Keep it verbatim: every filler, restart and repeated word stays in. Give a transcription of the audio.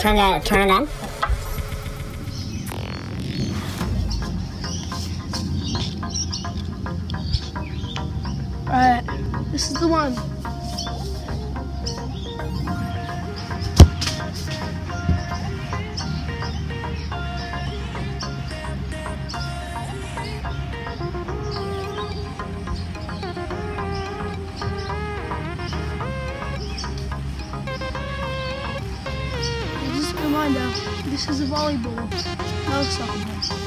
turn it, turn it on. Alright, this is the one. Just a reminder, this is a volleyball, no soccer ball.